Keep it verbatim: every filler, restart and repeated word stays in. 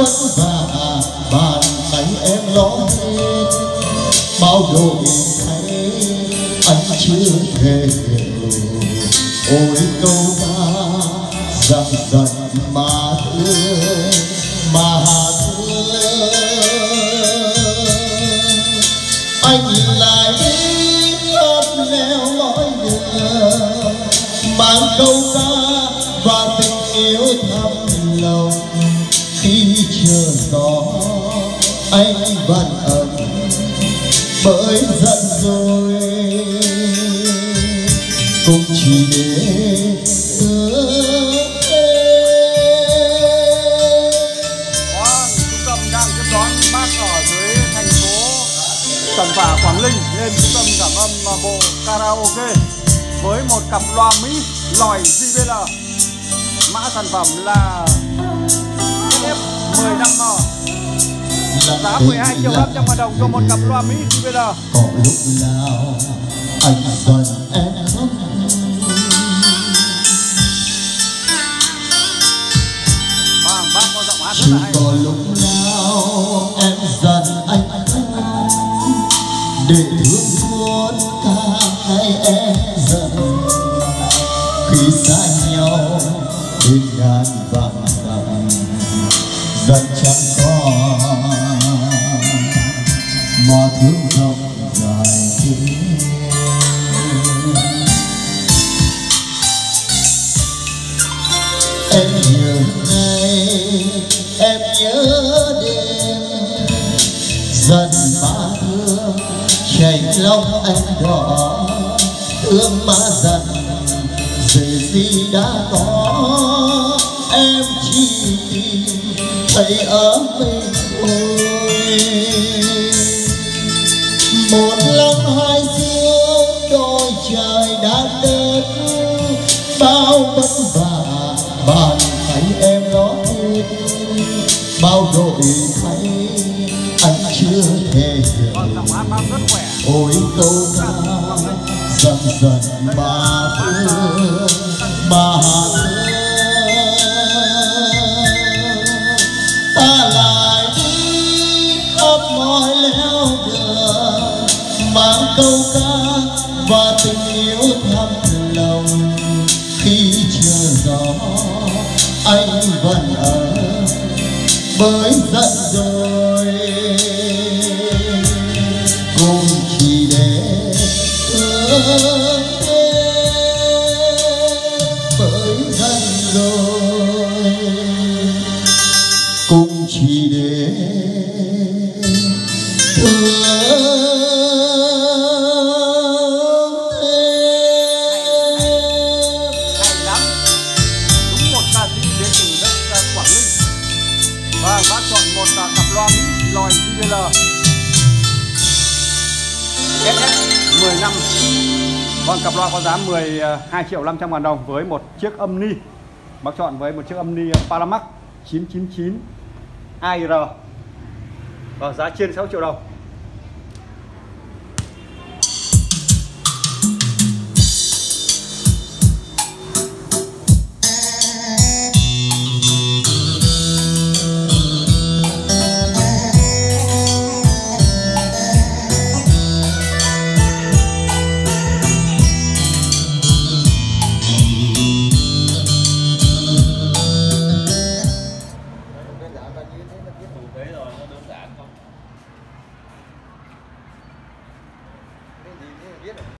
vất vả bàn tay em lo hết, bao đổi thay anh chưa thể hiểu. Ôi câu ca dặn dặn mà thương mà thương, anh lại đi khắp nẻo lối đường, mang câu ca và tình yêu thầm lòng. Khi chờ gió anh vẫn ấm bởi giận rồi, cũng chỉ để ước Trung tâm đang tiếp đón bác ở dưới thành phố Cẩm Phả, Quảng Ninh lên trung tâm cảm âm bộ karaoke với một cặp loa Mỹ lòi gi bê lờ. Mã sản phẩm là ép ép mười lăm M, giá mười hai triệu năm trăm ngàn đồng cho một cặp loa Mỹ gi bê lờ. Có lúc nào anh giận em lắm, Vâng, bác có giọng hát rất chỉ là hay. có lúc nào em giận anh lắm, để thương muốn cả ngày em giận. Khi xa nhau bên ngàn vạn dặm, giận chẳng còn mà thương rộng dài kia. Em nhớ ngày, em nhớ đêm, giận mà thương chảy lòng anh đỏ. Thương mà giận về gì đã có, em chỉ thấy ở mình thôi. Một lòng hai dương đôi trời đã đến, bao vất vả bàn tay em lo hết, bao đổi thay anh chưa thể hiểu. Ôi câu ca dần dần mà thương mà thương, ta lại đi khắp mọi leo đường, mang câu ca và tình yêu thầm lòng. Khi chờ gió anh vẫn ở bởi giận rồi, cùng chỉ để thương bởi giận rồi, cùng chỉ để thương. Và bác chọn một cặp loa Mỹ lòi gi bê lờ ép ép mười lăm. Vâng, cặp loa có giá mười hai triệu năm trăm ngàn đồng với một chiếc âm ni. Bác chọn với một chiếc âm ni Paramax chín chín chín a i rờ và giá trên sáu triệu đồng. Đấy rồi, nó đơn giản không? Cái gì biết